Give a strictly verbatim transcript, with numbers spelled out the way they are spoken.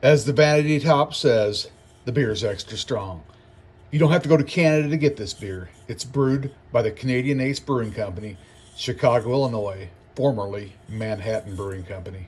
As the vanity top says, the beer's extra strong. You don't have to go to Canada to get this beer. It's brewed by the Canadian Ace Brewing Company, Chicago, Illinois, formerly Manhattan Brewing Company.